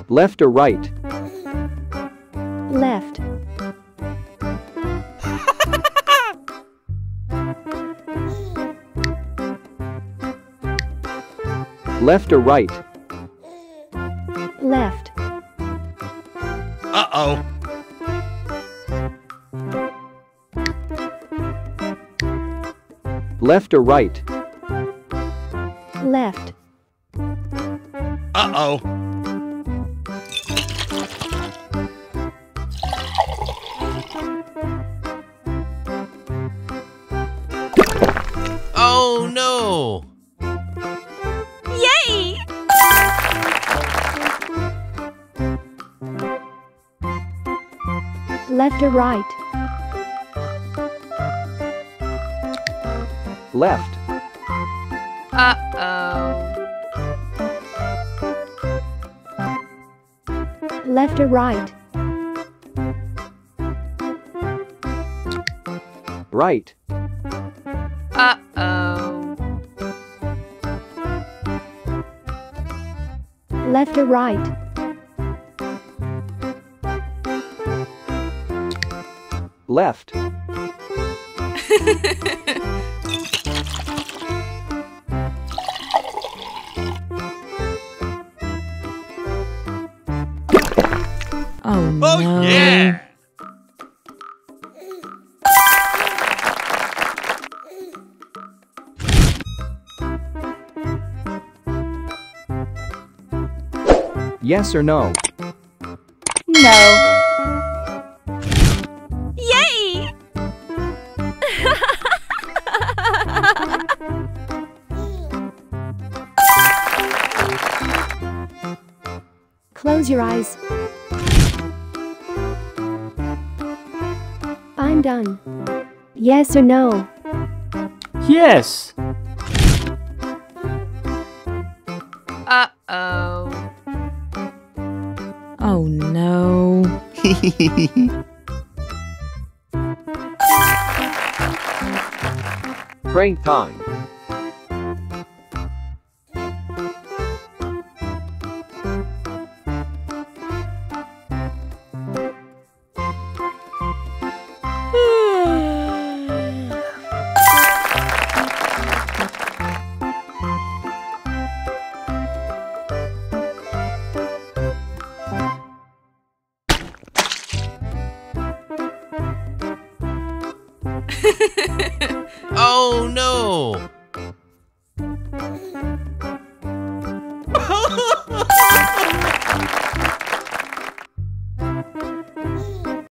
Left or right? Left. Left or right? Left. Uh-oh. Left or right? Left. Uh-oh. Oh, no! Yay! Left or right? Left. Uh-oh. Left or right? Right. Uh-oh. Left or right? Left. Oh no. Oh, yeah! Yes or no? No. Yay! Close your eyes. I'm done. Yes or no? Yes. Uh-oh. Oh no. Prank time. Oh, no!